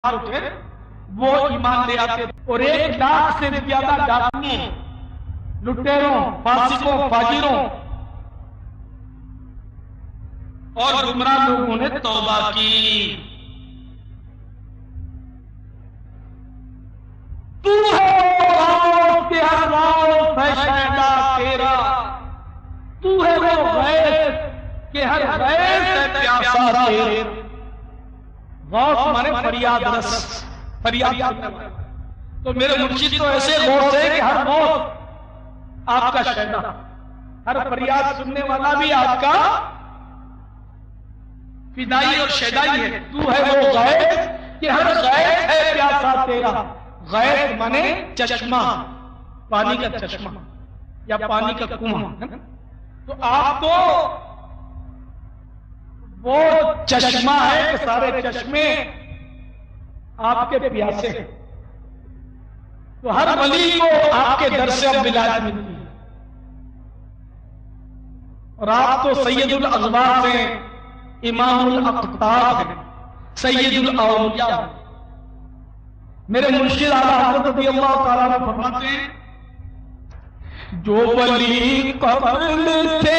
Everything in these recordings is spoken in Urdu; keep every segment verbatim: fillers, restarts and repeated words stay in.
اٹھے وہ ایمان لے آتے اور ایک لاکھ سے زیادہ ڈاکوؤں، لٹیروں، فاسقوں، فاجروں اور گمراہ لوگوں نے توبہ کی۔ تو ہے غوث کے ہر غوث ہے شہدا تیرا، تو ہے وہ غیث کہ ہر غیث ہے پیاسا تیرا۔ غوث مانے فریاد رس، فریاد کرنے والا۔ تو میرے مرشد تو ایسے غوث ہے کہ ہر غوث آپ کا شہدا، ہر فریاد سننے والا بھی آپ کا فدائی اور شہدائی ہے۔ تو ہے وہ غیث کہ ہر غیث ہے پیاسا تیرا۔ غیث مانے چشمہ، پانی کا چشمہ یا پانی کا کنواں۔ تو آپ کو وہ چشمہ ہے کہ سارے چشمے آپ کے پیاسے ہیں۔ تو ہر ولی کو آپ کے در سے اب ولایت ملتی ہے، اور آپ تو سید الاغوار ہیں، امام الاقطاب ہیں، سید الاولیاء۔ میرے مرشد اعلیٰ حضرت رضی اللہ تعالیٰ عنہ فرماتے ہیں جو ولی قبل تھے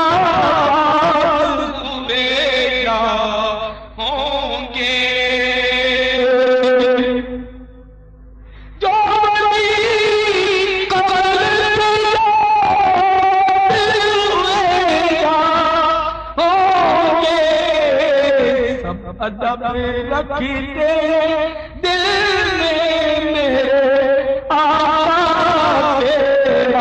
جاواز ہوئے کیا ہوں گے، جو ولی قبل تھے جاواز ہوئے کیا ہوں گے، سب ادب رکھتے دل میں میرے آقا تیرا،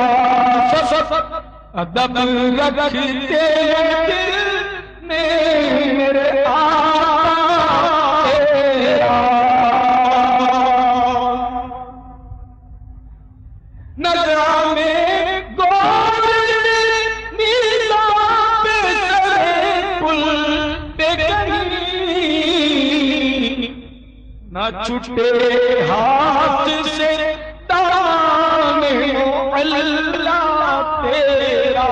ادب رکھتے دل میں میرے آقا تیرا۔ نظرہ میں گول نیلا پہ سرے پل پہ کہیں نہ چھٹے ہاتھ سے دام اللہ تیرا،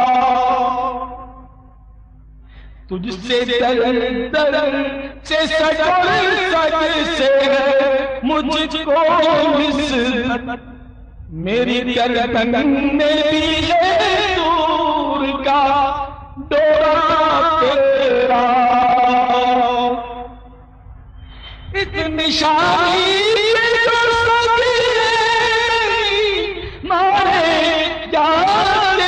تجھ سے در در سے سجل سج سے مجھ کو نسبت، میری گردن میں بھی ہے دور کا ڈورا تیرا، اتنی نشانی جو سکے مارے جانے،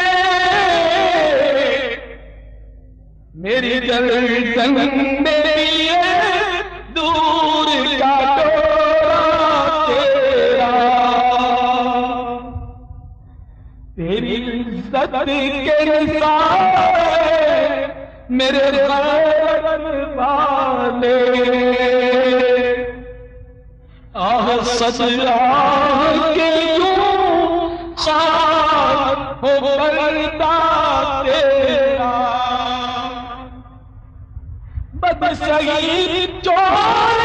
میری گردن میں بھی ہے دور کا ڈورا تیرا، تیری عزت کے نثار میرے غیرت والے، آہ صدرہ کے یوں خار ہو بردہ تیرا، بد سعید چوہر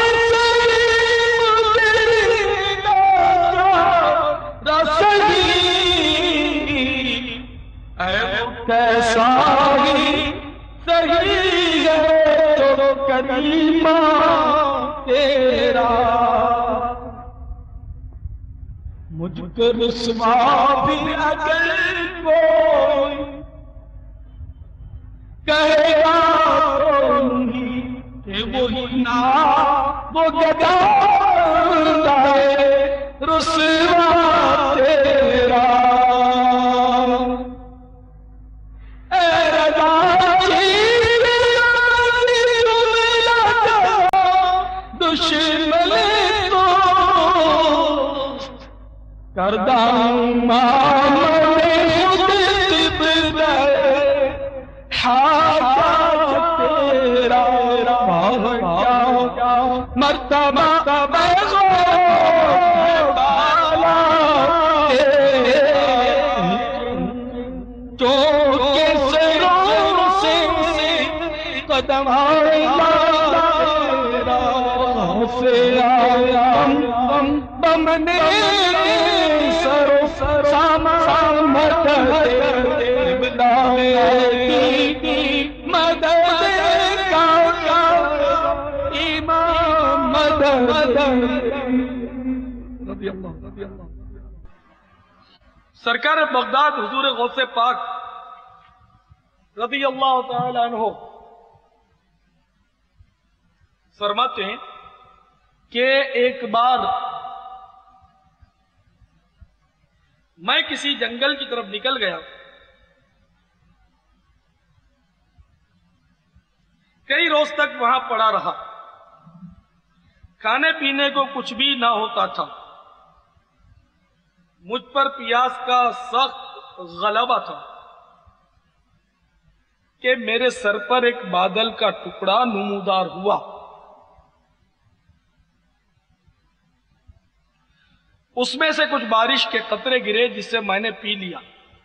کیسا ہی صحیح ہے تو کریمہ تیرا، مجھ کو رسوا بھی اگر کوئی کہے گا رونگی کہ وہی نا وہ گدا ہے رسوا تیرا، کردہ مامن خود تبدے حاجت تیرا، مرتبہ بالا جو کے سروں سے قدم آیا سے آیا بم نے سرو سامان مدد مدد کا امام مدد رضی اللہ رضی اللہ سرکار بغداد حضور غوث پاک رضی اللہ تعالی عنہ فرماتے ہیں کہ ایک بار میں کسی جنگل کی طرف نکل گیا، کئی روز تک وہاں پڑا رہا، کھانے پینے کو کچھ بھی نہ ہوتا تھا، مجھ پر پیاس کا سخت غلبہ تھا کہ میرے سر پر ایک بادل کا ٹکڑا نمودار ہوا۔ اس میں سے کچھ بارش کے قطرے گرے جسے میں نے پی لیا۔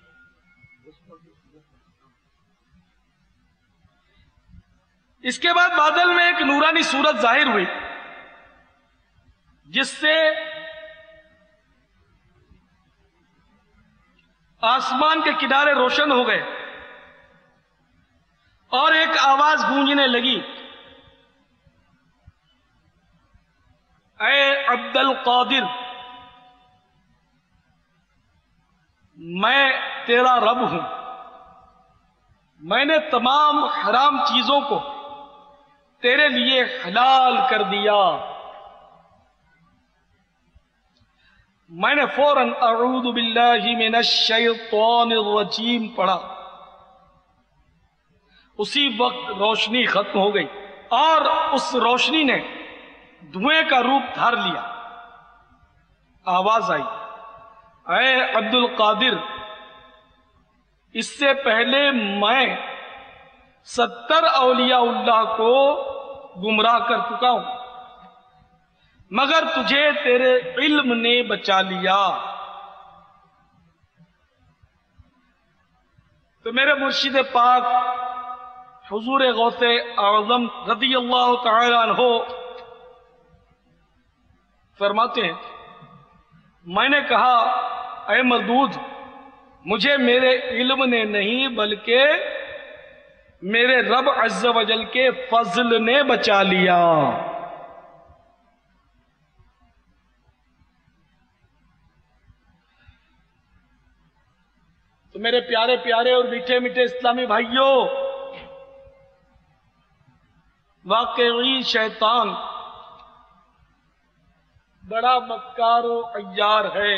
اس کے بعد بادل میں ایک نورانی صورت ظاہر ہوئی جس سے آسمان کے کنارے روشن ہو گئے اور ایک آواز گونجنے لگی، اے عبد القادر، میں تیرا رب ہوں، میں نے تمام حرام چیزوں کو تیرے لیے حلال کر دیا۔ میں نے فوراً اعوذ باللہ من الشیطان الرجیم پڑھا، اسی وقت روشنی ختم ہو گئی اور اس روشنی نے دھوئیں کا روپ دھار لیا۔ آواز آئی، اے عبد القادر، اس سے پہلے میں ستر اولیاء اللہ کو گمراہ کر چکا ہوں، مگر تجھے تیرے علم نے بچا لیا۔ تو میرے مرشد پاک حضور غوث اعظم رضی اللہ تعالی عنہ فرماتے ہیں، میں نے کہا، اے مردود، مجھے میرے علم نے نہیں بلکہ میرے رب عز و جل کے فضل نے بچا لیا۔ تو میرے پیارے پیارے اور میٹھے میٹھے اسلامی بھائیوں، واقعی شیطان بڑا مکار و عیار ہے۔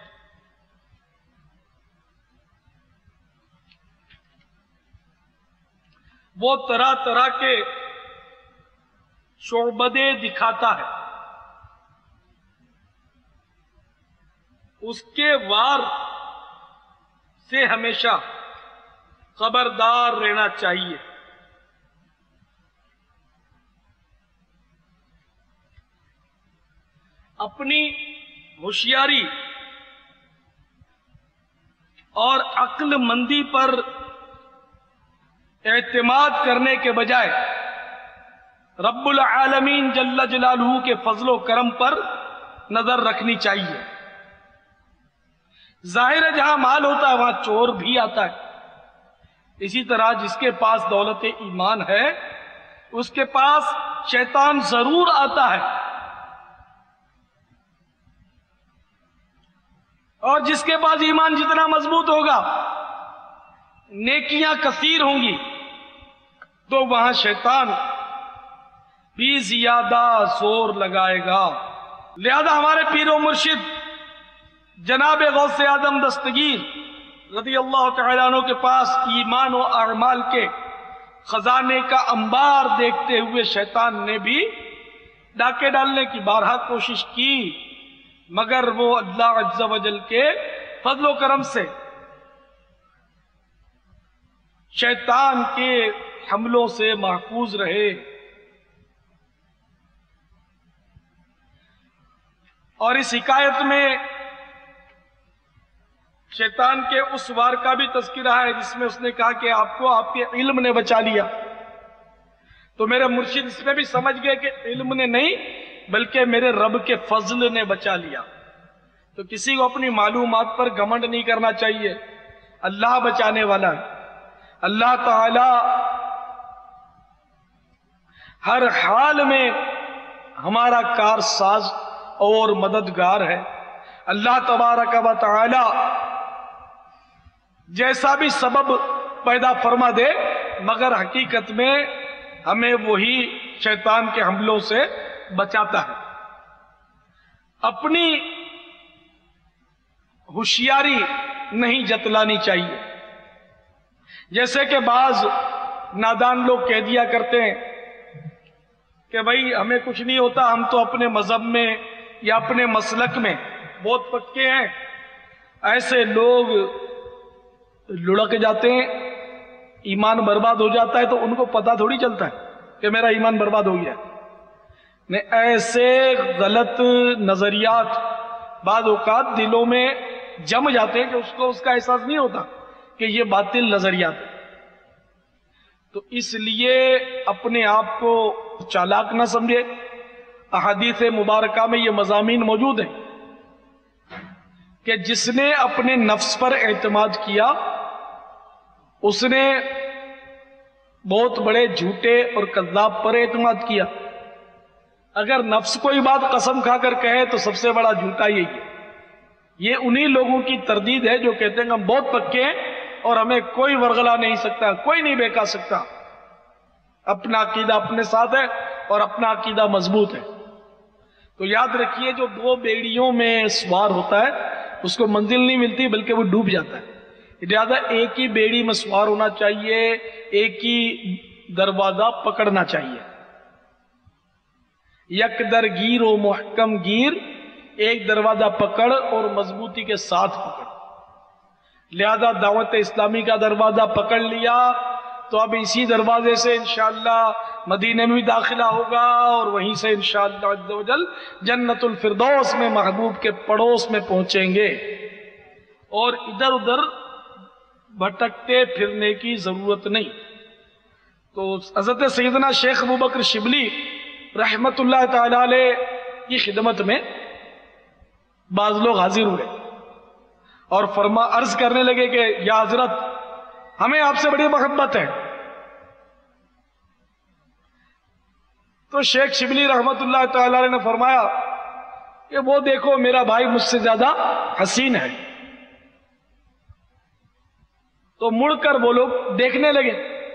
وہ طرح طرح کے شعبدے دکھاتا ہے، اس کے وار سے ہمیشہ خبردار رہنا چاہیے۔ اپنی ہوشیاری اور عقل مندی پر اعتماد کرنے کے بجائے رب العالمین جل جلالہ کے فضل و کرم پر نظر رکھنی چاہیے۔ ظاہر ہے جہاں مال ہوتا ہے وہاں چور بھی آتا ہے، اسی طرح جس کے پاس دولت ایمان ہے اس کے پاس شیطان ضرور آتا ہے، اور جس کے پاس ایمان جتنا مضبوط ہوگا، نیکیاں کثیر ہوں گی، تو وہاں شیطان بھی زیادہ زور لگائے گا۔ لہذا ہمارے پیر و مرشد جناب غوث اعظم دستگیر رضی اللہ تعالیٰ عنہ کے پاس ایمان و اعمال کے خزانے کا انبار دیکھتے ہوئے شیطان نے بھی ڈاکے ڈالنے کی بارہا کوشش کی، مگر وہ اللہ عز و جل کے فضل و کرم سے شیطان کے حملوں سے محفوظ رہے۔ اور اس حکایت میں شیطان کے اس وار کا بھی تذکرہ ہے جس میں اس نے کہا کہ آپ کو آپ کے علم نے بچا لیا۔ تو میرے مرشد اس میں بھی سمجھ گئے کہ علم نے نہیں بلکہ میرے رب کے فضل نے بچا لیا۔ تو کسی کو اپنی معلومات پر گھمنڈ نہیں کرنا چاہیے، اللہ بچانے والا ہے۔ اللہ تعالی ہر حال میں ہمارا کار ساز اور مددگار ہے۔ اللہ تبارک و تعالی جیسا بھی سبب پیدا فرما دے، مگر حقیقت میں ہمیں وہی شیطان کے حملوں سے بچاتا ہے۔ اپنی ہوشیاری نہیں جتلانی چاہیے، جیسے کہ بعض نادان لوگ کہہ دیا کرتے ہیں کہ بھائی ہمیں کچھ نہیں ہوتا، ہم تو اپنے مذہب میں یا اپنے مسلک میں بہت پکے ہیں۔ ایسے لوگ لڑک جاتے ہیں، ایمان برباد ہو جاتا ہے تو ان کو پتہ تھوڑی چلتا ہے کہ میرا ایمان برباد ہو گیا۔ ایسے غلط نظریات بعض اوقات دلوں میں جم جاتے ہیں کہ اس کو اس کا احساس نہیں ہوتا کہ یہ باطل نظریات ہے۔ تو اس لیے اپنے آپ کو چالاک نہ سمجھے۔ احادیث مبارکہ میں یہ مضامین موجود ہیں کہ جس نے اپنے نفس پر اعتماد کیا اس نے بہت بڑے جھوٹے اور کذاب پر اعتماد کیا۔ اگر نفس کوئی بات قسم کھا کر کہے تو سب سے بڑا جھوٹا یہی ہے۔ یہ انہی لوگوں کی تردید ہے جو کہتے ہیں کہ ہم بہت پکے ہیں اور ہمیں کوئی ورغلا نہیں سکتا، کوئی نہیں بہکا سکتا۔ اپنا عقیدہ اپنے ساتھ ہے اور اپنا عقیدہ مضبوط ہے۔ تو یاد رکھیے، جو دو بیڑیوں میں سوار ہوتا ہے اس کو منزل نہیں ملتی بلکہ وہ ڈوب جاتا ہے۔ لہذا ایک ہی بیڑی میں سوار ہونا چاہیے، ایک ہی دروازہ پکڑنا چاہیے۔ یک در گیر و محکم گیر، ایک دروازہ پکڑ اور مضبوطی کے ساتھ پکڑ۔ لہذا دعوت اسلامی کا دروازہ پکڑ لیا تو اب اسی دروازے سے انشاءاللہ مدینے میں بھی داخلہ ہوگا اور وہیں سے انشاءاللہ عز و جل جنت الفردوس میں محبوب کے پڑوس میں پہنچیں گے، اور ادھر ادھر بھٹکتے پھرنے کی ضرورت نہیں۔ تو حضرت سیدنا شیخ ابو بکر شبلی رحمت اللہ تعالی علیہ کی خدمت میں بعض لوگ حاضر ہوئے اور فرما عرض کرنے لگے کہ یا حضرت، ہمیں آپ سے بڑی محبت ہے۔ تو شیخ شبلی رحمت اللہ تعالی علیہ نے فرمایا کہ وہ دیکھو میرا بھائی مجھ سے زیادہ حسین ہے۔ تو مڑ کر وہ لوگ دیکھنے لگے۔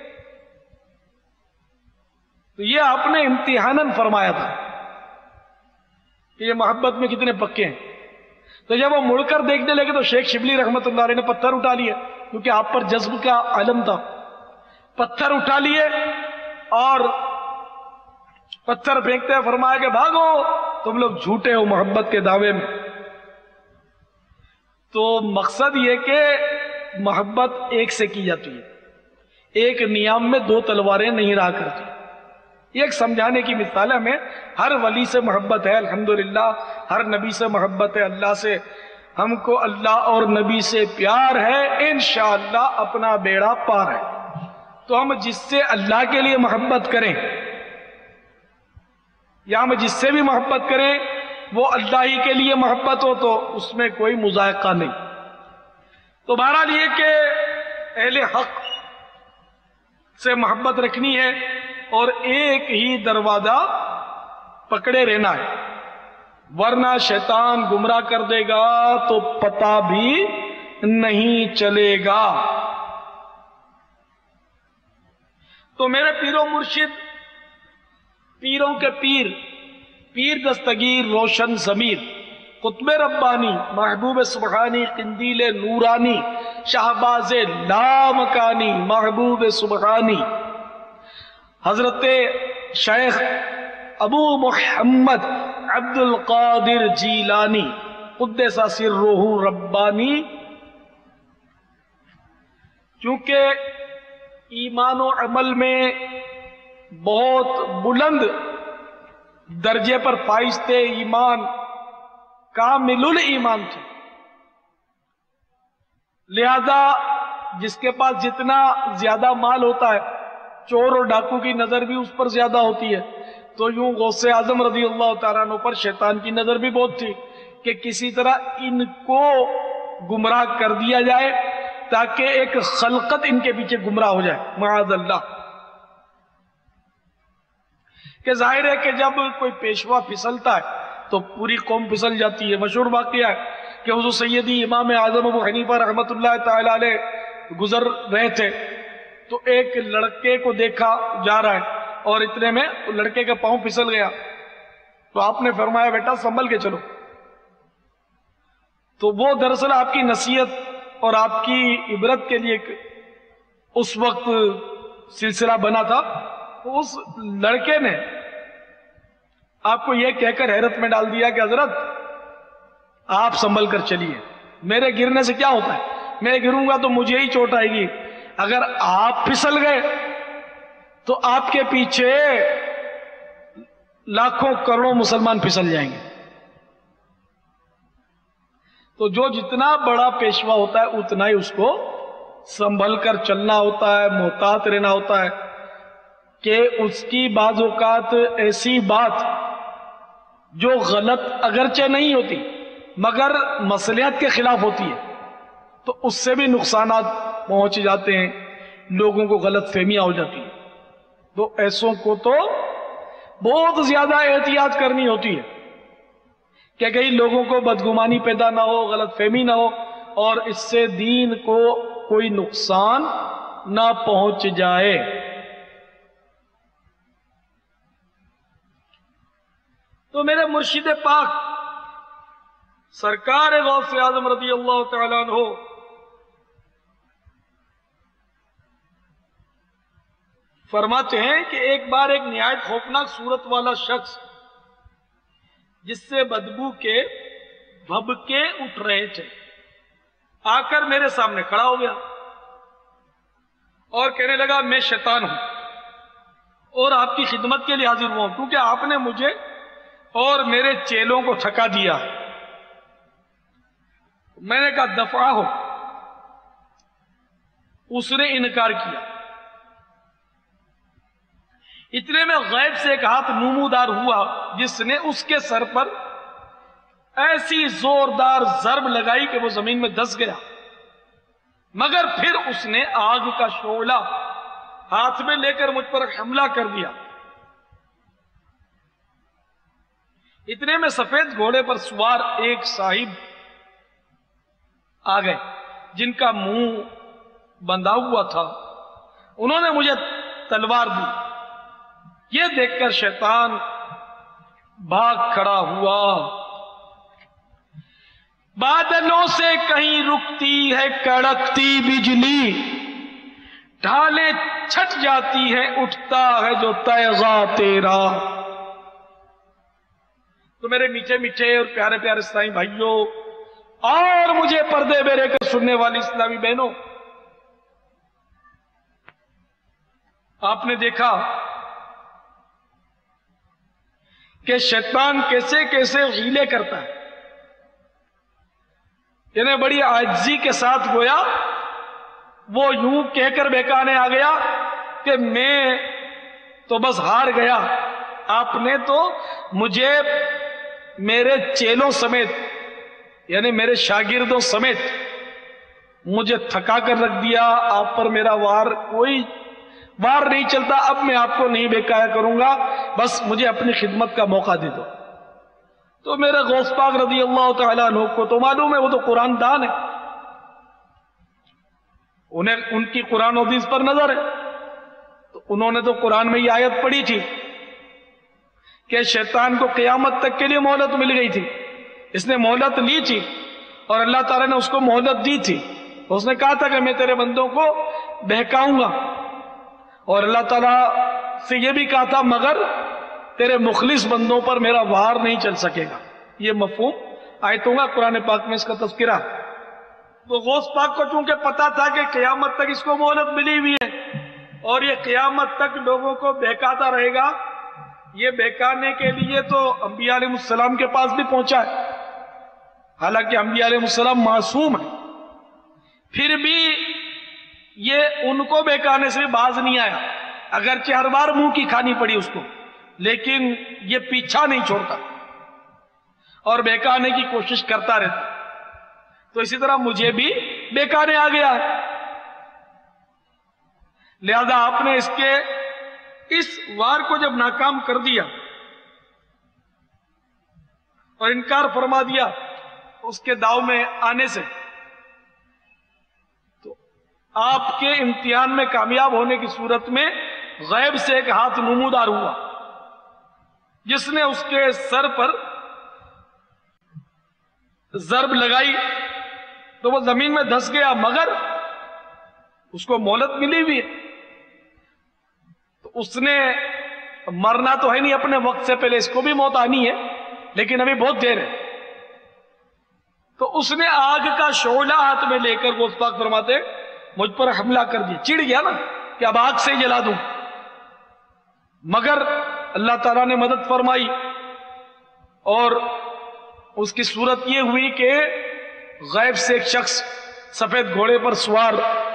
تو یہ آپ نے امتحاناً فرمایا تھا کہ یہ محبت میں کتنے پکے ہیں۔ تو جب وہ مڑ کر دیکھنے لگے تو شیخ شبلی رحمت اللہ علیہ نے پتھر اٹھا لیے، کیونکہ آپ پر جذب کا علم تھا۔ پتھر اٹھا لیے اور پتھر پھینکتے ہیں فرمایا کہ بھاگو، تم لوگ جھوٹے ہو محبت کے دعوے میں۔ تو مقصد یہ کہ محبت ایک سے کی جاتی ہے، ایک نیام میں دو تلواریں نہیں رہا کرتی۔ یہ ایک سمجھانے کی مثال ہے۔ ہمیں ہر ولی سے محبت ہے الحمدللہ، ہر نبی سے محبت ہے، اللہ سے ہم کو اللہ اور نبی سے پیار ہے، انشاءاللہ اپنا بیڑا پار ہے۔ تو ہم جس سے اللہ کے لیے محبت کریں یا ہم جس سے بھی محبت کریں وہ اللہ ہی کے لیے محبت ہو تو اس میں کوئی مذائقہ نہیں۔ تو بہرحال یہ کہ اہل حق سے محبت رکھنی ہے اور ایک ہی دروازہ پکڑے رہنا ہے، ورنہ شیطان گمراہ کر دے گا تو پتہ بھی نہیں چلے گا۔ تو میرے پیر و مرشد، پیروں کے پیر، پیر دستگیر روشن ضمیر، قطب ربانی، محبوب سبحانی، قندیل نورانی، شہباز لامکانی، محبوب سبحانی، حضرت شیخ ابو محمد عبد القادر جیلانی قدس سرہ ربانی۔ چونکہ ایمان و عمل میں بہت بلند درجے پر فائز تھے، ایمان کامل الایمان تھے، لہذا جس کے پاس جتنا زیادہ مال ہوتا ہے چور اور ڈاکو کی نظر بھی اس پر زیادہ ہوتی ہے۔ تو یوں غوث اعظم رضی اللہ تعالیٰ عنہ پر شیطان کی نظر بھی بہت تھی کہ کسی طرح ان کو گمراہ کر دیا جائے تاکہ ایک خلقت ان کے پیچھے گمراہ ہو جائے، معاذ اللہ۔ کہ ظاہر ہے کہ جب کوئی پیشوا پھسلتا ہے تو پوری قوم پھسل جاتی ہے. مشہور واقعہ ہے کہ حضور سیدی امام اعظم ابو حنیفہ رحمۃ اللہ تعالی علیہ گزر رہے تھے تو ایک لڑکے کو دیکھا جا رہا ہے اور اتنے میں لڑکے کا پاؤں پھسل گیا تو آپ نے فرمایا بیٹا سنبھل کے چلو. تو وہ دراصل آپ کی نصیحت اور آپ کی عبرت کے لیے اس وقت سلسلہ بنا تھا. تو اس لڑکے نے آپ کو یہ کہہ کر حیرت میں ڈال دیا کہ حضرت آپ سنبھل کر چلیے, میرے گرنے سے کیا ہوتا ہے, میں گروں گا تو مجھے ہی چوٹ آئے گی, اگر آپ پھسل گئے تو آپ کے پیچھے لاکھوں کروڑوں مسلمان پھسل جائیں گے. تو جو جتنا بڑا پیشوا ہوتا ہے اتنا ہی اس کو سنبھل کر چلنا ہوتا ہے, محتاط رہنا ہوتا ہے کہ اس کی بعض اوقات ایسی بات جو غلط اگرچہ نہیں ہوتی مگر مصلحت کے خلاف ہوتی ہے تو اس سے بھی نقصانات پہنچ جاتے ہیں, لوگوں کو غلط فہمیاں ہو جاتی ہیں. تو ایسوں کو تو بہت زیادہ احتیاط کرنی ہوتی ہے کہ کہیں لوگوں کو بدگمانی پیدا نہ ہو, غلط فہمی نہ ہو اور اس سے دین کو کوئی نقصان نہ پہنچ جائے. تو میرے مرشد پاک سرکار غوث اعظم رضی اللہ تعالیٰ عنہ فرماتے ہیں کہ ایک بار ایک نہایت خوفناک صورت والا شخص جس سے بدبو کے بھبکے اٹھ رہے تھے آ کر میرے سامنے کھڑا ہو گیا اور کہنے لگا میں شیطان ہوں اور آپ کی خدمت کے لیے حاضر ہوا ہوں کیونکہ آپ نے مجھے اور میرے چیلوں کو تھکا دیا. میں نے کہا دفعہ ہو. اس نے انکار کیا. اتنے میں غیب سے ایک ہاتھ نمودار ہوا جس نے اس کے سر پر ایسی زوردار ضرب لگائی کہ وہ زمین میں دھس گیا, مگر پھر اس نے آگ کا شعلہ ہاتھ میں لے کر مجھ پر حملہ کر دیا. اتنے میں سفید گھوڑے پر سوار ایک صاحب آ گئے جن کا منہ بندھا ہوا تھا. انہوں نے مجھے تلوار دی. یہ دیکھ کر شیطان بھاگ کھڑا ہوا. بادلوں سے کہیں رکتی ہے کڑکتی بجلی, ڈھالیں چھٹ جاتی ہے اٹھتا ہے جو تیغا تیرا. تو میرے میٹھے میٹھے اور پیارے پیارے اسلامی بھائیوں اور مجھے پردے میں رہ کر سننے والی اسلامی بہنوں, آپ نے دیکھا کہ شیطان کیسے کیسے حیلے کرتا ہے. یعنی بڑی عاجزی کے ساتھ گویا وہ یوں کہہ کر بہکانے آ گیا کہ میں تو بس ہار گیا, آپ نے تو مجھے میرے چیلوں سمیت یعنی میرے شاگردوں سمیت مجھے تھکا کر رکھ دیا. آپ پر میرا وار کوئی وار نہیں چلتا, اب میں آپ کو نہیں بہکایا کروں گا, بس مجھے اپنی خدمت کا موقع دے دو. تو میرے غوث پاک رضی اللہ تعالیٰ عنہ کو تو معلوم ہے وہ تو قرآن دان ہے, انہیں ان کی قرآن و حدیث پر نظر ہے. تو انہوں نے تو قرآن میں یہ آیت پڑھی تھی کہ شیطان کو قیامت تک کے لیے مہلت مل گئی تھی, اس نے مہلت لی تھی اور اللہ تعالیٰ نے اس کو مہلت دی تھی. اس نے کہا تھا کہ میں تیرے بندوں کو بہکاؤں گا اور اللہ تعالیٰ سے یہ بھی کہا تھا مگر تیرے مخلص بندوں پر میرا وار نہیں چل سکے گا. یہ مفہوم آیتوں گا قرآن پاک میں اس کا تذکرہ. تو غوث پاک کو چونکہ پتا تھا کہ قیامت تک اس کو مہلت ملی ہوئی ہے اور یہ قیامت تک لوگوں کو بہکاتا رہے گا, یہ بہکانے کے لیے تو انبیاء علیہ السلام کے پاس بھی پہنچا ہے, حالانکہ انبیاء علیہ السلام معصوم ہیں, پھر بھی یہ ان کو بہکانے سے باز نہیں آیا. اگرچہ ہر بار منہ کی کھانی پڑی اس کو, لیکن یہ پیچھا نہیں چھوڑتا اور بہکانے کی کوشش کرتا رہتا. تو اسی طرح مجھے بھی بہکانے آ گیا ہے, لہذا آپ نے اس کے اس وار کو جب ناکام کر دیا اور انکار فرما دیا اس کے داؤ میں آنے سے، تو آپ کے امتحان میں کامیاب ہونے کی صورت میں غیب سے ایک ہاتھ نمودار ہوا جس نے اس کے سر پر ضرب لگائی تو وہ زمین میں دھس گیا، مگر اس کو مہلت ملی ہوئی ہے، تو اس نے مرنا تو ہے نہیں اپنے وقت سے پہلے، اس کو بھی موت آنی ہے لیکن ابھی بہت دیر ہے۔ تو اس نے آگ کا شعلہ ہاتھ میں لے کر غوث پاک فرماتے مجھ پر حملہ کر دیا، چڑ گیا نا کہ اب آگ سے ہی جلا دوں، مگر اللہ تعالیٰ نے مدد فرمائی اور اس کی صورت یہ ہوئی کہ غیب سے ایک شخص سفید گھوڑے پر سوار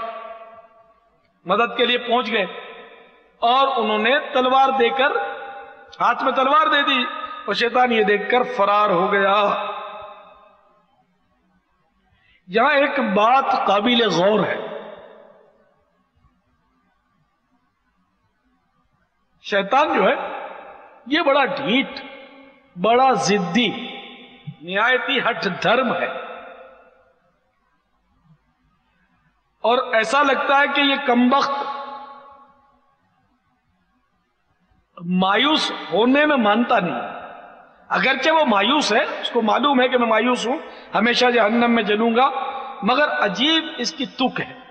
مدد کے لیے پہنچ گئے اور انہوں نے تلوار دے کر، ہاتھ میں تلوار دے دی اور شیطان یہ دیکھ کر فرار ہو گیا۔ یہاں ایک بات قابل غور ہے، شیطان جو ہے یہ بڑا ڈھیٹ، بڑا ضدی، نہایتی ہٹ دھرم ہے، اور ایسا لگتا ہے کہ یہ کمبخت مایوس ہونے میں مانتا نہیں، اگرچہ وہ مایوس ہے، اس کو معلوم ہے کہ میں مایوس ہوں، ہمیشہ جہنم میں جلوں گا، مگر عجیب اس کی تک ہے،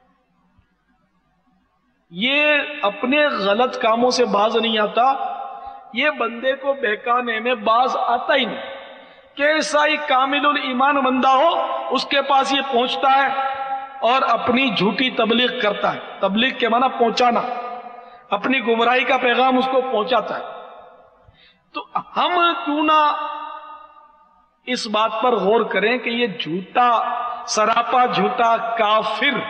یہ اپنے غلط کاموں سے باز نہیں آتا، یہ بندے کو بہکانے میں باز آتا ہی نہیں، کہ ایسا ہی کامل الایمان بندہ ہو اس کے پاس یہ پہنچتا ہے اور اپنی جھوٹی تبلیغ کرتا ہے، تبلیغ کے معنی پہنچانا، اپنی گمراہی کا پیغام اس کو پہنچاتا ہے۔ تو ہم کیوں نہ اس بات پر غور کریں کہ یہ جھوٹا، سراپا جھوٹا کافر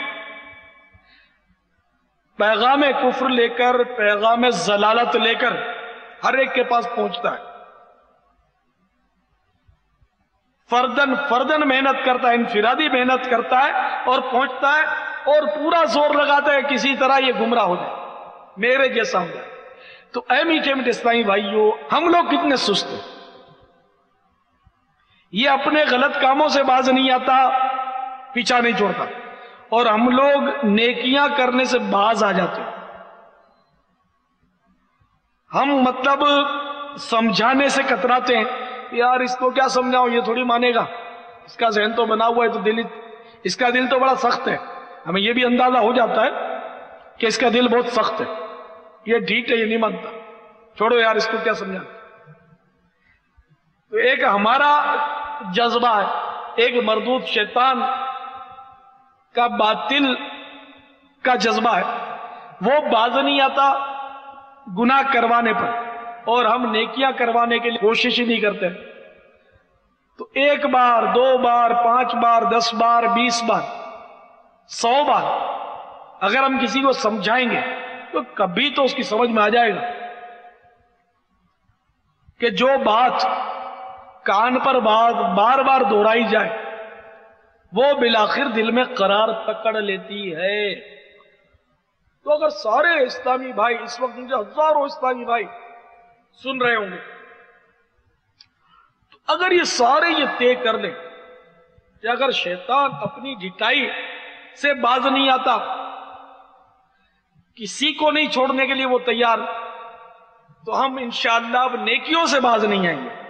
پیغام کفر لے کر، پیغام ضلالت لے کر ہر ایک کے پاس پہنچتا ہے، فردن فردن محنت کرتا ہے، انفرادی محنت کرتا ہے اور پہنچتا ہے اور پورا زور لگاتا ہے کسی طرح یہ گمراہ ہو جائے، میرے جیسا ہو جائے۔ تو اے میٹھے میٹھے اسلامی بھائیو، ہم لوگ کتنے سست ہیں، یہ اپنے غلط کاموں سے باز نہیں آتا، پیچھا نہیں چھوڑتا، اور ہم لوگ نیکیاں کرنے سے باز آ جاتے ہیں۔ ہم مطلب سمجھانے سے کتراتے ہیں، یار اس کو کیا سمجھاؤں، یہ تھوڑی مانے گا، اس کا ذہن تو بنا ہوا ہے، تو دل اس کا دل تو بڑا سخت ہے، ہمیں یہ بھی اندازہ ہو جاتا ہے کہ اس کا دل بہت سخت ہے، یہ ڈھیٹ ہے، یہ نہیں مانتا، چھوڑو یار اس کو کیا سمجھا۔ تو ایک ہمارا جذبہ ہے، ایک مردود شیطان کا باطل کا جذبہ ہے، وہ باز نہیں آتا گناہ کروانے پر، اور ہم نیکیاں کروانے کے لیے کوشش ہی نہیں کرتے۔ تو ایک بار، دو بار، پانچ بار، دس بار، بیس بار، سو بار اگر ہم کسی کو سمجھائیں گے تو کبھی تو اس کی سمجھ میں آ جائے گا کہ جو بات کان پر بات بار بار دہرائی جائے وہ بالآخر دل میں قرار پکڑ لیتی ہے۔ تو اگر سارے اسلامی بھائی، اس وقت مجھے ہزاروں اسلامی بھائی سن رہے ہوں گے، تو اگر یہ سارے یہ طے کر لیں کہ اگر شیطان اپنی ڈھٹائی سے باز نہیں آتا، کسی کو نہیں چھوڑنے کے لیے وہ تیار، تو ہم انشاءاللہ اب نیکیوں سے باز نہیں آئیں گے،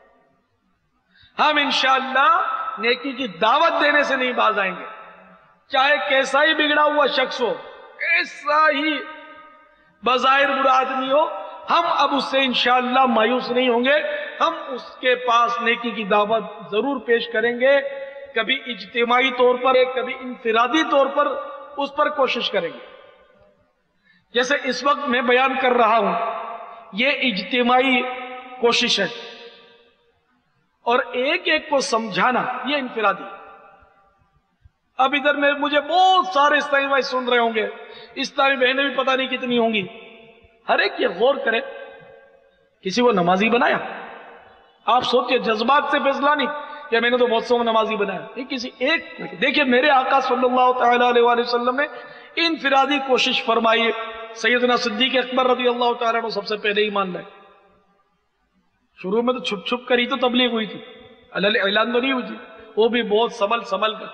ہم انشاءاللہ نیکی کی دعوت دینے سے نہیں باز آئیں گے، چاہے کیسا ہی بگڑا ہوا شخص ہو، کیسا ہی بظاہر برا آدمی ہو، ہم اب اس سے انشاءاللہ مایوس نہیں ہوں گے، ہم اس کے پاس نیکی کی دعوت ضرور پیش کریں گے، کبھی اجتماعی طور پر، کبھی انفرادی طور پر اس پر کوشش کریں گے۔ جیسے اس وقت میں بیان کر رہا ہوں، یہ اجتماعی کوشش ہے، اور ایک ایک کو سمجھانا یہ انفرادی۔ اب ادھر میں مجھے بہت سارے اسلامی بھائی سن رہے ہوں گے، اسلامی بہنیں بھی پتہ نہیں کتنی ہوں گی، ہر ایک یہ غور کرے، کسی کو نمازی بنایا؟ آپ سوچئے، جذبات سے فیصلہ نہیں کہ میں نے تو بہت سو نمازی بنایا، یہ کسی ایک۔ دیکھیے میرے آقا صلی اللہ تعالیٰ علیہ وآلہ وسلم نے انفرادی کوشش فرمائی، سیدنا صدیق اکبر رضی اللہ تعالیٰ عنہ سب سے پہلے ایمان لائے. شروع میں تو چھپ چھپ کر ہی تو تبلیغ ہوئی تھی، اعلان تو نہیں ہوئی تھی، وہ بھی بہت سنبھل سنبھل کر.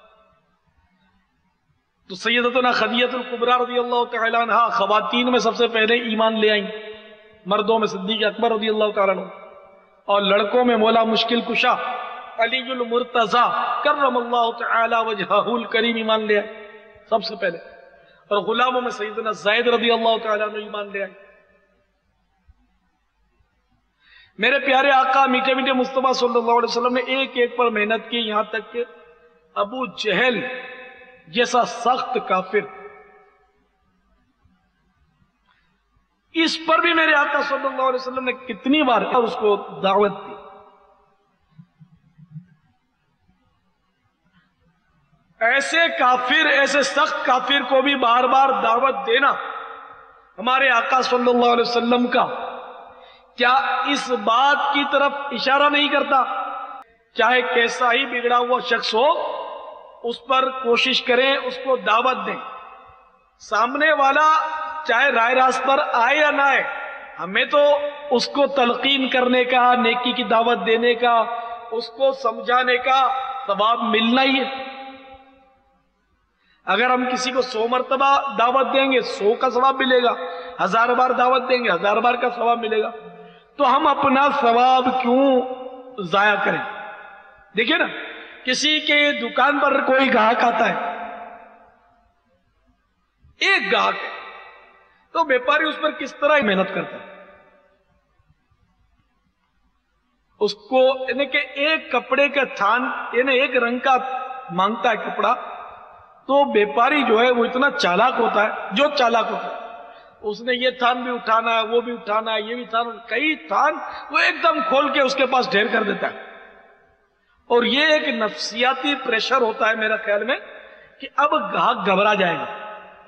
تو سیدتنا خدیجہ الکبریٰ رضی اللہ تعالیٰ عنہ خواتین میں سب سے پہلے ایمان لے آئیں، مردوں میں صدیق اکبر رضی اللہ تعالیٰ عنہ، اور لڑکوں میں مولا مشکل کشا علی المرتضی کرم اللہ تعالی وجہہ الکریم ایمان لے آئے سب سے پہلے، اور غلاموں میں سیدنا زید رضی اللہ تعالیٰ عنہ ایمان لے آئے. میرے پیارے آقا میٹھے میٹھے مصطفیٰ صلی اللہ علیہ وسلم نے ایک ایک پر محنت کی، یہاں تک کہ ابو جہل جیسا سخت کافر، اس پر بھی میرے آقا صلی اللہ علیہ وسلم نے کتنی بار اس کو دعوت دی. ایسے کافر، ایسے سخت کافر کو بھی بار بار دعوت دینا ہمارے آقا صلی اللہ علیہ وسلم کا کیا اس بات کی طرف اشارہ نہیں کرتا؟ چاہے کیسا ہی بگڑا ہوا شخص ہو، اس پر کوشش کریں، اس کو دعوت دیں. سامنے والا چاہے رائے راست پر آئے یا نہ آئے، ہمیں تو اس کو تلقین کرنے کا، نیکی کی دعوت دینے کا، اس کو سمجھانے کا ثواب ملنا ہی ہے. اگر ہم کسی کو سو مرتبہ دعوت دیں گے سو کا ثواب ملے گا، ہزار بار دعوت دیں گے ہزار بار کا ثواب ملے گا. تو ہم اپنا ثواب کیوں ضائع کریں؟ دیکھیں نا، کسی کے دکان پر کوئی گاہک آتا ہے، ایک گاہک ہے، تو بیپاری اس پر کس طرح محنت کرتا ہے؟ اس کو یعنی کہ ایک کپڑے کا تھان، یعنی ایک رنگ کا مانگتا ہے کپڑا، تو بیپاری جو ہے وہ اتنا چالاک ہوتا ہے، جو چالاک ہوتا ہے اس نے یہ تھان بھی اٹھانا ہے، وہ بھی اٹھانا ہے، یہ بھی تھان، کئی تھان وہ ایک دم کھول کے اس کے پاس ڈھیر کر دیتا ہے. اور یہ ایک نفسیاتی پریشر ہوتا ہے میرا خیال میں کہ اب گاہک گھبرا جائے گا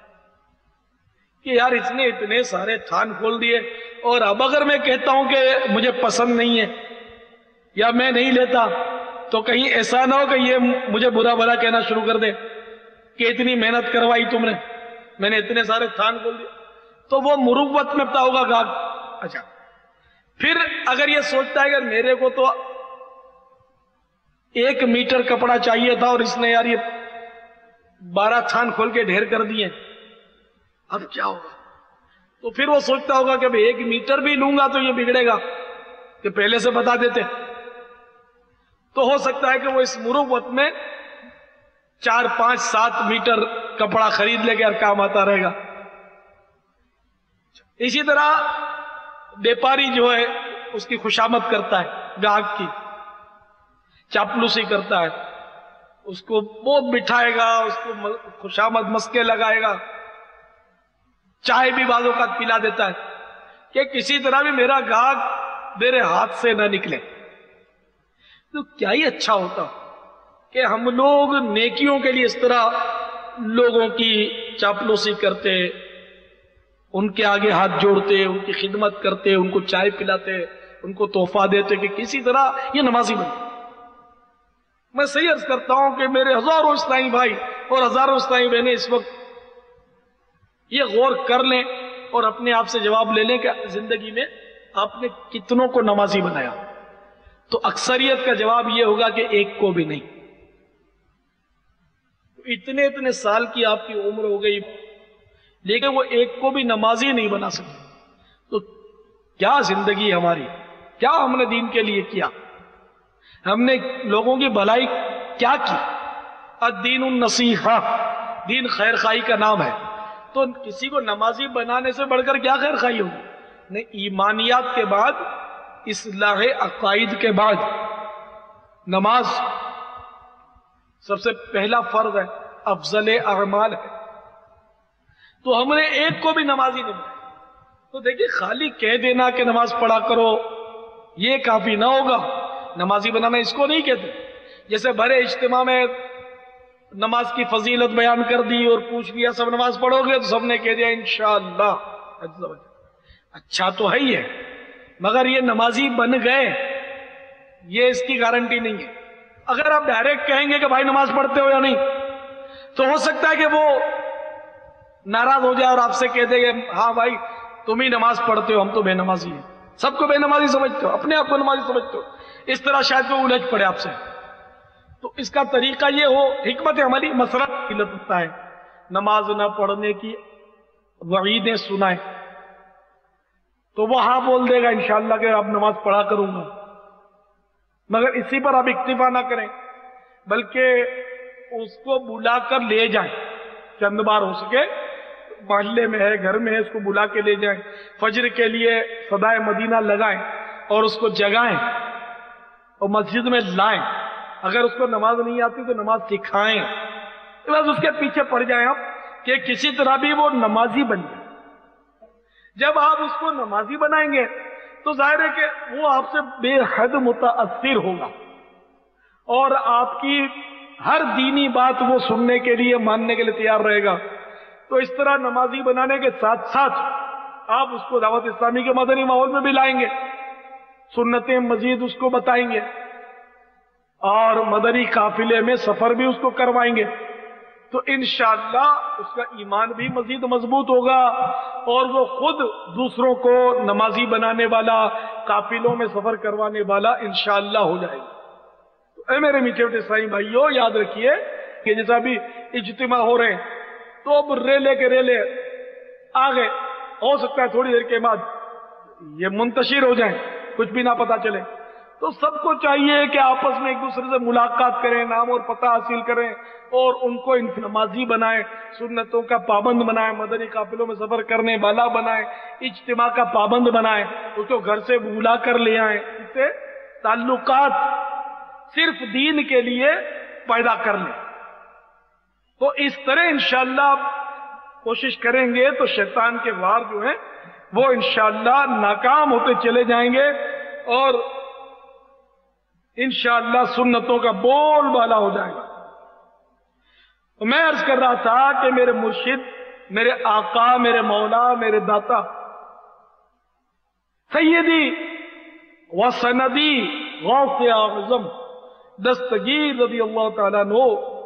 کہ یار اس نے اتنے سارے تھان کھول دیے، اور اب اگر میں کہتا ہوں کہ مجھے پسند نہیں ہے یا میں نہیں لیتا تو کہیں ایسا نہ ہو کہ یہ مجھے برا برا کہنا شروع کر دے کہ اتنی محنت کروائی تم نے، میں نے اتنے سارے تھان کھول دیے. تو وہ مروت میں پتا ہوگا گاہک. اچھا پھر اگر یہ سوچتا ہے کہ میرے کو تو ایک میٹر کپڑا چاہیے تھا اور اس نے یار یہ بارہ تھان کھول کے ڈھیر کر دیے، اب کیا ہوگا؟ تو پھر وہ سوچتا ہوگا کہ ایک میٹر بھی لوں گا تو یہ بگڑے گا کہ پہلے سے بتا دیتے. تو ہو سکتا ہے کہ وہ اس مروت میں چار پانچ سات میٹر کپڑا خرید لے کے اور کام آتا رہے گا. اسی طرح بیپاری جو ہے اس کی خوشامد کرتا ہے، گاہک کی چاپلوسی کرتا ہے، اس کو بہت بٹھائے گا، اس کو خوشامد مسکے لگائے گا، چائے بھی بعض اوقات پلا دیتا ہے کہ کسی طرح بھی میرا گاہک میرے ہاتھ سے نہ نکلے. تو کیا ہی اچھا ہوتا کہ ہم لوگ نیکیوں کے لیے اس طرح لوگوں کی چاپلوسی کرتے، ان کے آگے ہاتھ جوڑتے، ان کی خدمت کرتے، ان کو چائے پلاتے، ان کو تحفہ دیتے کہ کسی طرح یہ نمازی بنے. میں صحیح عرض کرتا ہوں کہ میرے ہزاروں اسلامی بھائی اور ہزاروں اسلامی بہنیں اس وقت یہ غور کر لیں اور اپنے آپ سے جواب لے لیں کہ زندگی میں آپ نے کتنوں کو نمازی بنایا؟ تو اکثریت کا جواب یہ ہوگا کہ ایک کو بھی نہیں. اتنے اتنے سال کی آپ کی عمر ہو گئی لیکن وہ ایک کو بھی نمازی نہیں بنا سکتے. تو کیا زندگی ہماری، کیا ہم نے دین کے لیے کیا؟ ہم نے لوگوں کی بھلائی کیا کی؟ الدین النصیحہ، دین خیر خواہی کا نام ہے. تو کسی کو نمازی بنانے سے بڑھ کر کیا خیر خواہی ہوگی؟ نہیں، ایمانیات کے بعد، اصلاح عقائد کے بعد نماز سب سے پہلا فرض ہے، افضل اعمال ہے. تو ہم نے ایک کو بھی نمازی نہیں بنایا. تو دیکھیے خالی کہہ دینا کہ نماز پڑھا کرو یہ کافی نہ ہوگا. نمازی بنانا اس کو نہیں کہتے. جیسے بڑے اجتماع میں نماز کی فضیلت بیان کر دی اور پوچھ لیا سب نماز پڑھو گے، تو سب نے کہہ دیا انشاءاللہ. اچھا تو ہے ہی ہے، مگر یہ نمازی بن گئے یہ اس کی گارنٹی نہیں ہے. اگر آپ ڈائریکٹ کہیں گے کہ بھائی نماز پڑھتے ہو یا نہیں، تو ہو سکتا ہے کہ وہ ناراض ہو جائے اور آپ سے کہہ دے کہ ہاں بھائی تم ہی نماز پڑھتے ہو، ہم تو بے نمازی ہیں، سب کو بے نمازی سمجھتے ہو، اپنے آپ کو نمازی سمجھتے ہو، اس طرح شاید وہ الجھ پڑے آپ سے. تو اس کا طریقہ یہ ہو، حکمت عملی مسئلہ ہوتا ہے، نماز نہ پڑھنے کی وعیدیں سنائیں تو وہ ہاں بول دے گا انشاءاللہ کہ اب نماز پڑھا کروں گا، مگر اسی پر آپ اکتفا نہ کریں بلکہ اس کو بلا کر لے جائیں، چند بار ہو سکے محلے میں ہے، گھر میں ہے، اس کو بلا کے لے جائیں، فجر کے لیے صدائے مدینہ لگائیں اور اس کو جگائیں اور مسجد میں لائیں. اگر اس کو نماز نہیں آتی تو نماز سکھائیں، بس اس کے پیچھے پڑ جائیں آپ کہ کسی طرح بھی وہ نمازی بن جائے. جب آپ اس کو نمازی بنائیں گے تو ظاہر ہے کہ وہ آپ سے بے حد متاثر ہوگا اور آپ کی ہر دینی بات وہ سننے کے لیے ماننے کے لیے تیار رہے گا. تو اس طرح نمازی بنانے کے ساتھ ساتھ آپ اس کو دعوت اسلامی کے مدنی ماحول میں بھی لائیں گے، سنتیں مزید اس کو بتائیں گے اور مدنی قافلے میں سفر بھی اس کو کروائیں گے. تو انشاءاللہ اس کا ایمان بھی مزید مضبوط ہوگا اور وہ خود دوسروں کو نمازی بنانے والا، قافلوں میں سفر کروانے والا انشاءاللہ ہو جائے گا. تو اے میرے میٹھے میٹھے اسلامی بھائیو، یاد رکھیے کہ جیسا بھی اجتماع ہو رہے ہیں تو اب ریلے کے ریلے آگے، ہو سکتا ہے تھوڑی دیر کے بعد یہ منتشر ہو جائیں، کچھ بھی نہ پتا چلے. تو سب کو چاہیے کہ آپس میں ایک دوسرے سے ملاقات کریں، نام اور پتہ حاصل کریں اور ان کو نمازی بنائیں، سنتوں کا پابند بنائیں، مدنی قافلوں میں سفر کرنے والا بنائیں، اجتماع کا پابند بنائیں، اس کو گھر سے بلا کر لے آئیں. اس سے تعلقات صرف دین کے لیے پیدا کر لیں. تو اس طرح انشاءاللہ آپ کوشش کریں گے تو شیطان کے وار جو ہیں وہ انشاءاللہ ناکام ہوتے چلے جائیں گے اور انشاءاللہ سنتوں کا بول بالا ہو جائے گا. تو میں عرض کر رہا تھا کہ میرے مرشد، میرے آقا، میرے مولا، میرے داتا، سیدی و سندی غوث اعظم دستگیر رضی اللہ تعالیٰ عنہ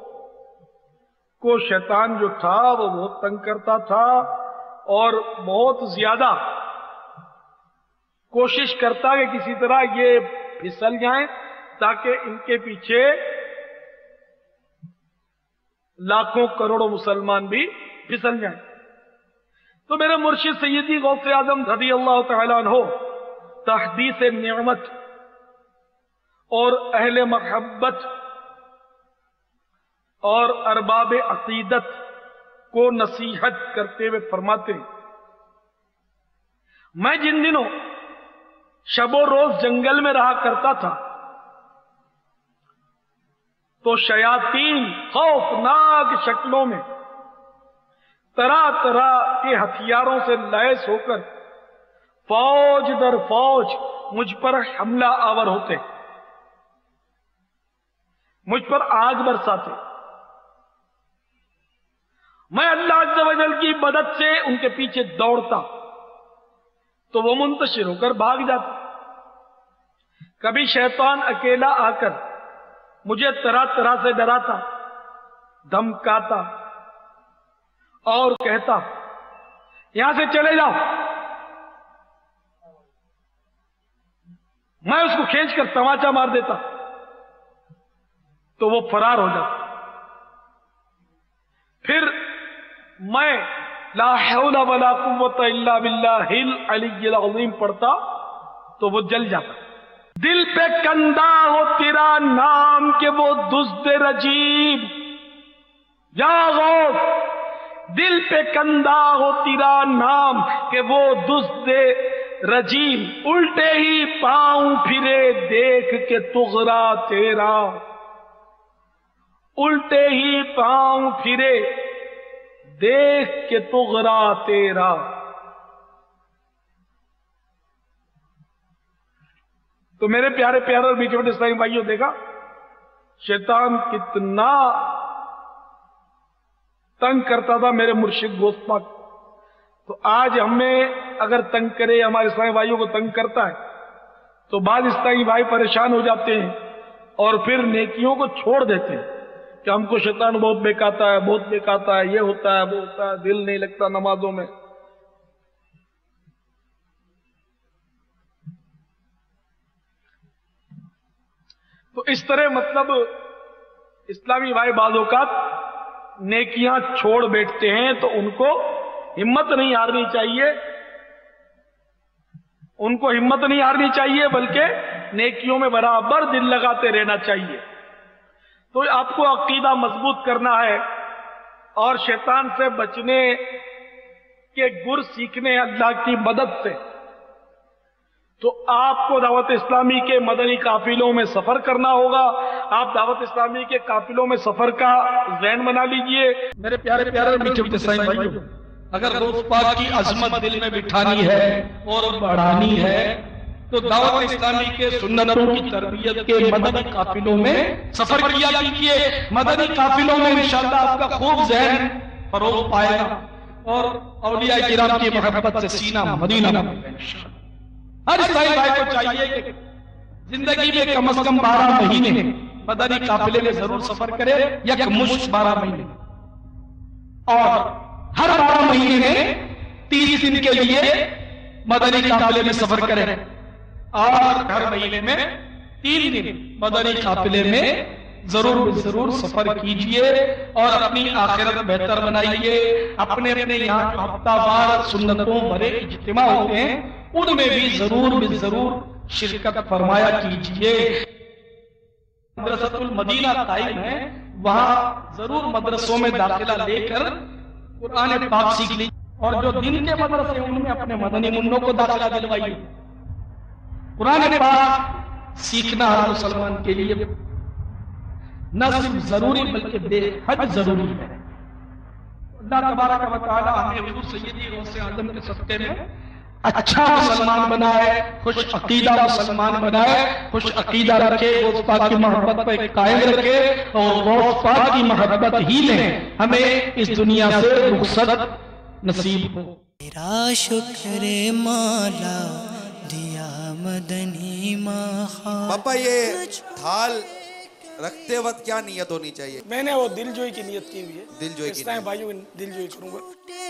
کو شیطان جو تھا وہ بہت تنگ کرتا تھا اور بہت زیادہ کوشش کرتا کہ کسی طرح یہ پھسل جائیں تاکہ ان کے پیچھے لاکھوں کروڑوں مسلمان بھی پھسل جائیں. تو میرے مرشد سیدی غوث اعظم رضی اللہ تعالیٰ عنہ تحدیث نعمت اور اہل محبت اور ارباب عقیدت کو نصیحت کرتے ہوئے فرماتے ہیں، میں جن دنوں شب و روز جنگل میں رہا کرتا تھا تو شیاطین خوفناک شکلوں میں طرح طرح کے ہتھیاروں سے لیس ہو کر فوج در فوج مجھ پر حملہ آور ہوتے، مجھ پر آگ برساتے. میں اللہ عز و جل کی مدد سے ان کے پیچھے دوڑتا تو وہ منتشر ہو کر بھاگ جاتے. کبھی شیطان اکیلا آ کر مجھے طرح طرح سے ڈراتا، دھمکاتا اور کہتا یہاں سے چلے جاؤ. میں اس کو کھینچ کر تماچا مار دیتا تو وہ فرار ہو جاتا. پھر میں لا حول ولا قوت الا باللہ العلی العظیم پڑھتا تو وہ جل جاتا. دل پہ کندہ ہو تیرا نام کہ وہ دزد رجیم، یا غوث دل پہ کندہ ہو تیرا نام کہ وہ دزد رجیم، الٹے ہی پاؤں پھرے دیکھ کے تغرا تیرا، الٹے ہی پاؤں پھرے دیکھ کے تغرا تیرا. تو میرے پیارے پیارے اور میٹھے میٹھے اسلامی بھائیوں، دیکھا شیطان کتنا تنگ کرتا تھا میرے مرشد غوث پاک. تو آج ہمیں اگر تنگ کرے، ہمارے اسلامی بھائیوں کو تنگ کرتا ہے تو بعض اسلامی بھائی پریشان ہو جاتے ہیں اور پھر نیکیوں کو چھوڑ دیتے ہیں. کہ ہم کو شیطان بہت بہکاتا ہے، بہت بہکاتا ہے، یہ ہوتا ہے، وہ ہوتا ہے، دل نہیں لگتا نمازوں میں. تو اس طرح مطلب اسلامی بھائی بعض اوقات نیکیاں چھوڑ بیٹھتے ہیں تو ان کو ہمت نہیں ہارنی چاہیے، ان کو ہمت نہیں ہارنی چاہیے بلکہ نیکیوں میں برابر دل لگاتے رہنا چاہیے. تو آپ کو عقیدہ مضبوط کرنا ہے اور شیطان سے بچنے کے گر سیکھنے اللہ کی مدد سے. تو آپ کو دعوت اسلامی کے مدنی قافلوں میں سفر کرنا ہوگا. آپ دعوت اسلامی کے قافلوں میں سفر کا ذہن بنا لیجئے. میرے پیارے پیارے میٹھے میٹھے سائیں بھائیو، اگر غوث پاک کی عظمت دل میں بٹھانی ہے اور بڑھانی ہے تو دعوت اسلامی کے سنتوں کی تربیت کے مدنی قافلوں میں سفر کیا کیجئے. مدنی قافلوں میں انشاءاللہ آپ کا خوب ذہن فروغ پائے گا اور اولیاء کرام کی محبت سے سینہ مدینہ میں انشاءاللہ. ہر اسلامی بھائی کو چاہیے کہ زندگی میں کم از کم بارہ مہینے مدنی قافلے میں ضرور سفر کرے، یا کمشت بارہ مہینے، اور ہر بارہ مہینے میں تیس دن کے لیے مدنی قافلے میں سفر کرے، اور ہر مہینے میں تین دن مدنی قافلے میں ضرور ضرور سفر کیجئے اور اپنی آخرت بہتر بنائیے. اپنے اپنے یہاں ہفتہ وار سنتوں بڑے اجتماع ہوتے ہیں، ان میں بھی ضرور بھی ضرور شرکت فرمایا کیجئے. مدرسۃ المدینہ قائم ہے، وہاں ضرور مدرسوں میں داخلہ لے کر قرآن پاک سیکھ لیجئے، اور جو دن کے مدرسے ہیں ان میں اپنے مدنی منوں کو داخلہ دلوائیے. قرآن پاک سیکھنا ہر مسلمان کے لیے نہ صرف ضروری بلکہ بے حد ضروری ہے. اللہ تبارک و تعالی ہمیں حضور سیدی غوث اعظم کے صدقے میں اچھا مسلمان بنائے، خوش عقیدہ مسلمان بنائے، خوش عقیدہ رکھے، غوث پاک کی محبت پہ قائم رکھے، اور غوث پاک کی محبت ہی میں ہمیں اس دنیا سے رخصت نصیب ہو. تیرا شکر مولا دیا مدنی ماخا. پاپا یہ تھال رکھتے وقت کیا نیت ہونی چاہیے؟ میں نے وہ دل جوئی کی نیت کی ہوئی ہے. دل جوئی کی نیت. بھائیو دل جوئی کروں گا.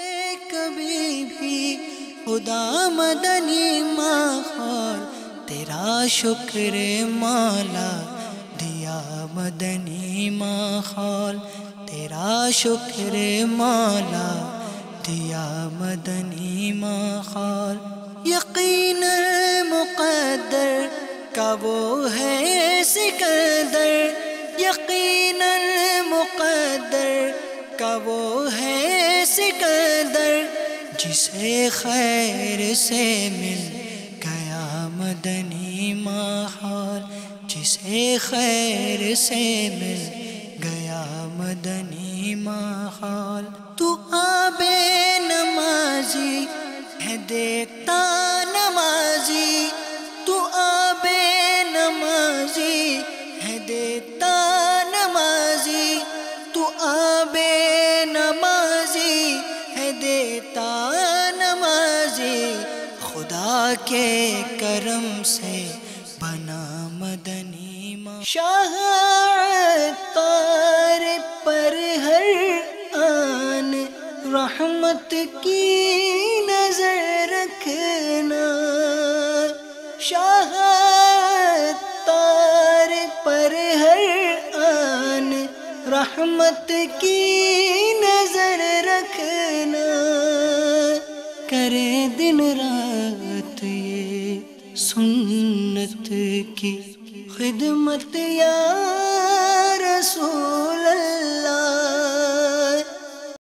کبھی بھی خدا مدنی ماخال تیرا شکر مولا دیا مدنی ماخال. تیرا شکر مولا دیا مدنی ماخال. یقین مقدر کا وہ ہے سکندر، یقیناً مقدر کا وہ ہے سکندر، جسے خیر سے مل گیا مدنی ماحول، جسے خیر سے مل گیا مدنی ماحول. تو آب نمازی ہے دیکھتا نمازی، تو آب نمازی ہے دیتا نمازی، تو آب نمازی ہے دیتا نمازی. خدا کے کرم سے بنا مدنی ماں. شاہ عطار پر ہر آن رحمت کی نظر رکھنا، شاہ عطار پر ہر آن رحمت کی نظر رکھنا. کرے دن رات یہ سنت کی خدمت یا